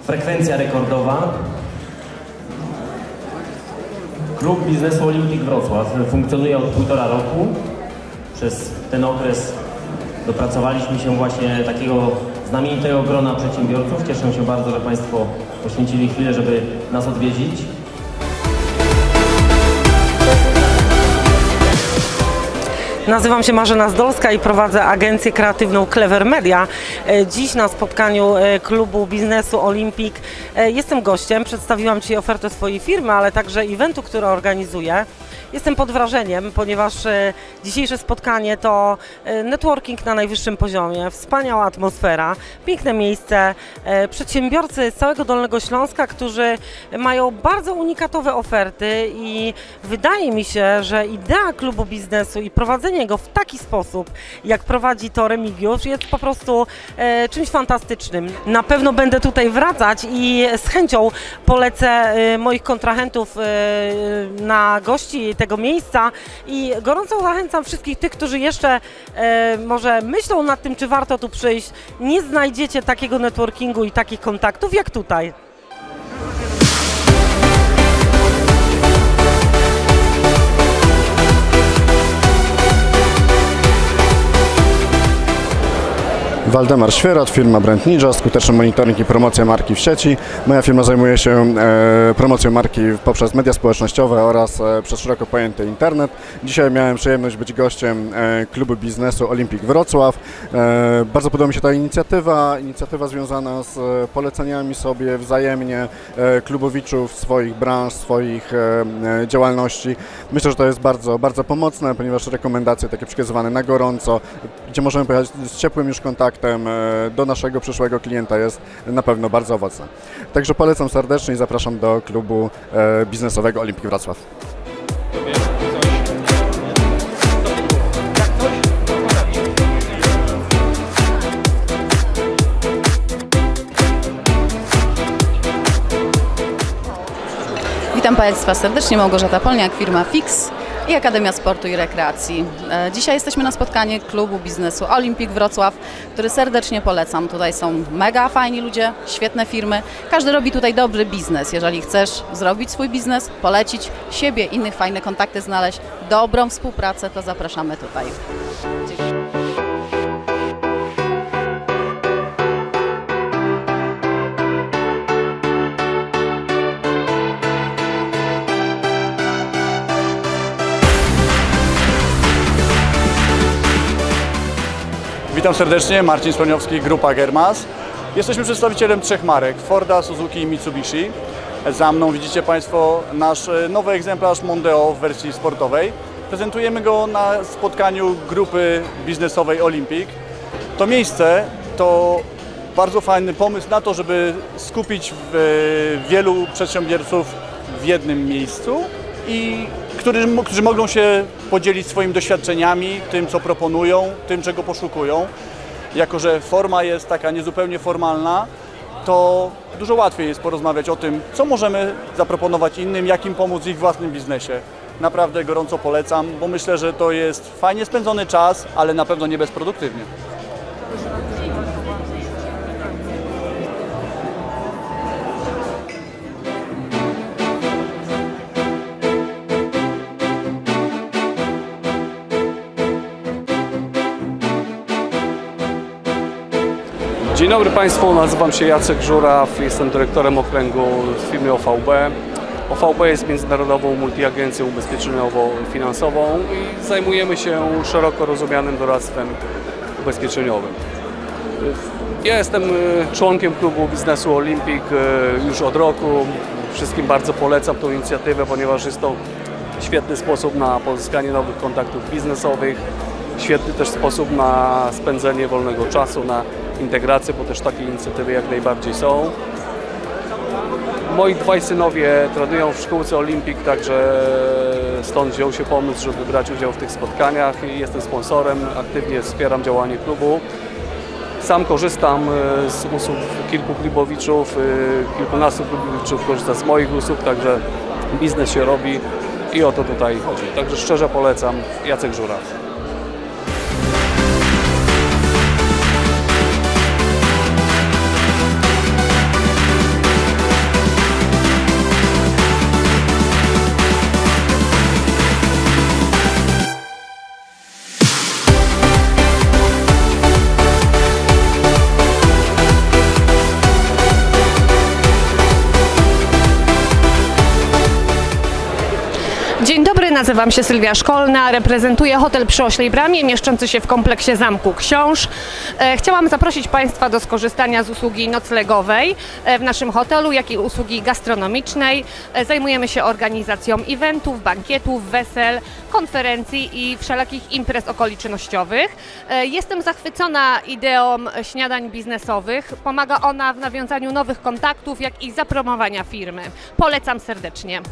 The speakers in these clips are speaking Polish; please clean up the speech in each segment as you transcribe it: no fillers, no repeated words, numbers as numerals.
Frekwencja rekordowa. Klub Biznesu Olimpik Wrocław funkcjonuje od 1,5 roku. Przez ten okres dopracowaliśmy się właśnie takiego znamienitego grona przedsiębiorców. Cieszę się bardzo, że Państwo poświęcili chwilę, żeby nas odwiedzić. Nazywam się Marzena Zdolska i prowadzę agencję kreatywną Clever Media. Dziś na spotkaniu klubu biznesu Olimpik jestem gościem. Przedstawiłam Ci ofertę swojej firmy, ale także eventu, który organizuję. Jestem pod wrażeniem, ponieważ dzisiejsze spotkanie to networking na najwyższym poziomie, wspaniała atmosfera, piękne miejsce, przedsiębiorcy z całego Dolnego Śląska, którzy mają bardzo unikatowe oferty i wydaje mi się, że idea klubu biznesu i prowadzenie go w taki sposób, jak prowadzi to Remigiusz, jest po prostu czymś fantastycznym. Na pewno będę tutaj wracać i z chęcią polecę moich kontrahentów na gości tego miejsca i gorąco zachęcam wszystkich tych, którzy jeszcze może myślą nad tym, czy warto tu przyjść. Nie znajdziecie takiego networkingu i takich kontaktów jak tutaj. Waldemar Świerat, firma Brand Ninja, skuteczny monitoring i promocja marki w sieci. Moja firma zajmuje się promocją marki poprzez media społecznościowe oraz przez szeroko pojęty internet. Dzisiaj miałem przyjemność być gościem klubu biznesu Olimpik Wrocław. Bardzo podoba mi się ta inicjatywa związana z poleceniami sobie wzajemnie klubowiczów swoich branż, swoich działalności. Myślę, że to jest bardzo, bardzo pomocne, ponieważ rekomendacje takie przekazywane na gorąco, gdzie możemy pojechać z ciepłym już kontaktem do naszego przyszłego klienta, jest na pewno bardzo owocne. Także polecam serdecznie i zapraszam do klubu biznesowego Olimpik Wrocław. Witam Państwa serdecznie, Małgorzata Polniak, firma Fix i Akademia Sportu i Rekreacji. Dzisiaj jesteśmy na spotkaniu klubu biznesu Olimpik Wrocław, który serdecznie polecam. Tutaj są mega fajni ludzie, świetne firmy. Każdy robi tutaj dobry biznes. Jeżeli chcesz zrobić swój biznes, polecić siebie, innych fajne kontakty znaleźć, dobrą współpracę, to zapraszamy tutaj. Witam serdecznie, Marcin Słoniowski, Grupa Germas. Jesteśmy przedstawicielem 3 marek, Forda, Suzuki i Mitsubishi. Za mną widzicie Państwo nasz nowy egzemplarz Mondeo w wersji sportowej. Prezentujemy go na spotkaniu grupy biznesowej Olimpik. To miejsce to bardzo fajny pomysł na to, żeby skupić wielu przedsiębiorców w jednym miejscu i którzy mogą się podzielić swoimi doświadczeniami, tym co proponują, tym czego poszukują. Jako że forma jest taka niezupełnie formalna, to dużo łatwiej jest porozmawiać o tym, co możemy zaproponować innym, jak im pomóc w ich własnym biznesie. Naprawdę gorąco polecam, bo myślę, że to jest fajnie spędzony czas, ale na pewno nie bezproduktywnie. Dzień dobry Państwu, nazywam się Jacek Żuraw, jestem dyrektorem okręgu w firmie OVB. OVB jest międzynarodową multiagencją ubezpieczeniową-finansową i zajmujemy się szeroko rozumianym doradztwem ubezpieczeniowym. Ja jestem członkiem klubu biznesu Olimpik już od roku. Wszystkim bardzo polecam tę inicjatywę, ponieważ jest to świetny sposób na pozyskanie nowych kontaktów biznesowych, świetny też sposób na spędzenie wolnego czasu, na integrację, bo też takie inicjatywy jak najbardziej są. Moi dwaj synowie trenują w szkółce Olimpik, także stąd wziął się pomysł, żeby brać udział w tych spotkaniach i jestem sponsorem, aktywnie wspieram działanie klubu. Sam korzystam z usług kilku klubowiczów, kilkunastu klubowiczów korzysta z moich usług, także biznes się robi i o to tutaj chodzi. Także szczerze polecam, Jacek Żuraw. Nazywam się Sylwia Szkolna, reprezentuję hotel przy Oślej Bramie, mieszczący się w kompleksie Zamku Książ. Chciałam zaprosić Państwa do skorzystania z usługi noclegowej w naszym hotelu, jak i usługi gastronomicznej. Zajmujemy się organizacją eventów, bankietów, wesel, konferencji i wszelakich imprez okolicznościowych. Jestem zachwycona ideą śniadań biznesowych. Pomaga ona w nawiązaniu nowych kontaktów, jak i zapromowania firmy. Polecam serdecznie.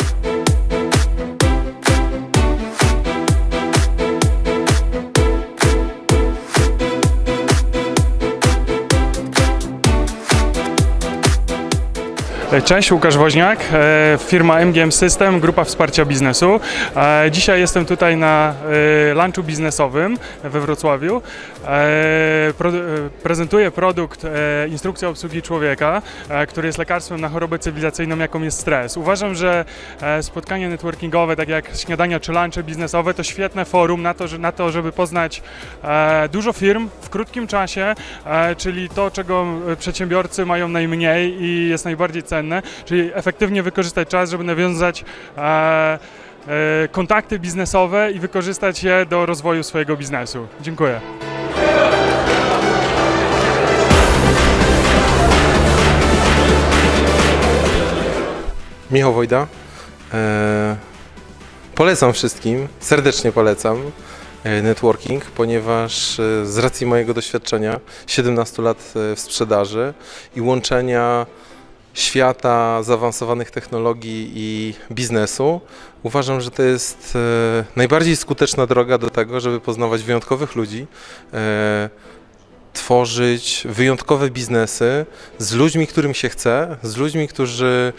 Cześć, Łukasz Woźniak, firma MGM System, grupa wsparcia biznesu. Dzisiaj jestem tutaj na lunchu biznesowym we Wrocławiu. Prezentuję produkt Instrukcja obsługi człowieka, który jest lekarstwem na chorobę cywilizacyjną, jaką jest stres. Uważam, że spotkania networkingowe, tak jak śniadania czy lunche biznesowe, to świetne forum na to, żeby poznać dużo firm w krótkim czasie, czyli to, czego przedsiębiorcy mają najmniej i jest najbardziej cenne. Czyli efektywnie wykorzystać czas, żeby nawiązać kontakty biznesowe i wykorzystać je do rozwoju swojego biznesu. Dziękuję. Michał Wojda. Polecam wszystkim, serdecznie polecam networking, ponieważ z racji mojego doświadczenia 17 lat w sprzedaży i łączenia świata zaawansowanych technologii i biznesu, uważam, że to jest najbardziej skuteczna droga do tego, żeby poznawać wyjątkowych ludzi, tworzyć wyjątkowe biznesy z ludźmi, którym się chce, z ludźmi, którzy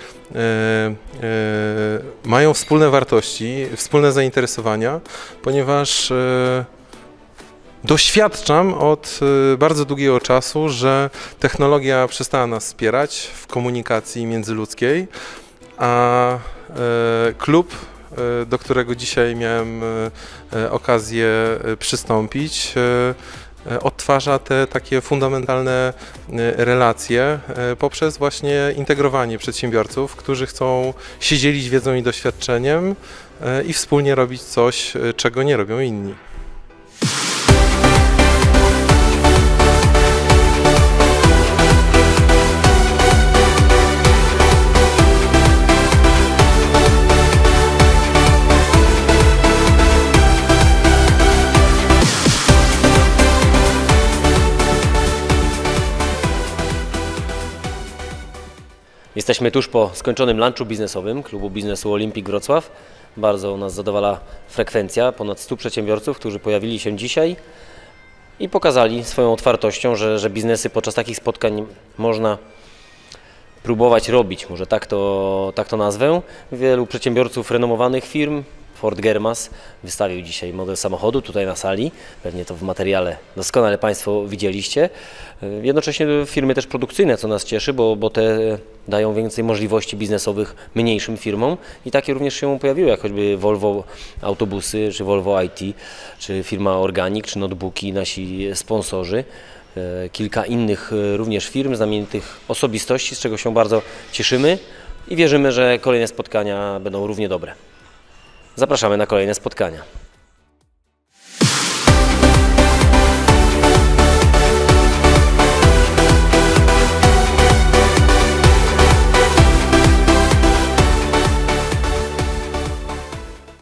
mają wspólne wartości, wspólne zainteresowania, ponieważ doświadczam od bardzo długiego czasu, że technologia przestała nas wspierać w komunikacji międzyludzkiej, a klub, do którego dzisiaj miałem okazję przystąpić, odtwarza te takie fundamentalne relacje poprzez właśnie integrowanie przedsiębiorców, którzy chcą się dzielić wiedzą i doświadczeniem i wspólnie robić coś, czego nie robią inni. Jesteśmy tuż po skończonym lunchu biznesowym klubu biznesu Olimpik Wrocław. Bardzo nas zadowala frekwencja, ponad 100 przedsiębiorców, którzy pojawili się dzisiaj i pokazali swoją otwartością, że biznesy podczas takich spotkań można próbować robić, może tak to nazwę. Wielu przedsiębiorców renomowanych firm, Ford Germas wystawił dzisiaj model samochodu tutaj na sali, pewnie to w materiale doskonale Państwo widzieliście. Jednocześnie firmy też produkcyjne, co nas cieszy, bo te dają więcej możliwości biznesowych mniejszym firmom i takie również się pojawiły, jak choćby Volvo Autobusy, czy Volvo IT, czy firma Organic, czy Notebooki, nasi sponsorzy. Kilka innych również firm, znamienitych osobistości, z czego się bardzo cieszymy i wierzymy, że kolejne spotkania będą równie dobre. Zapraszamy na kolejne spotkania.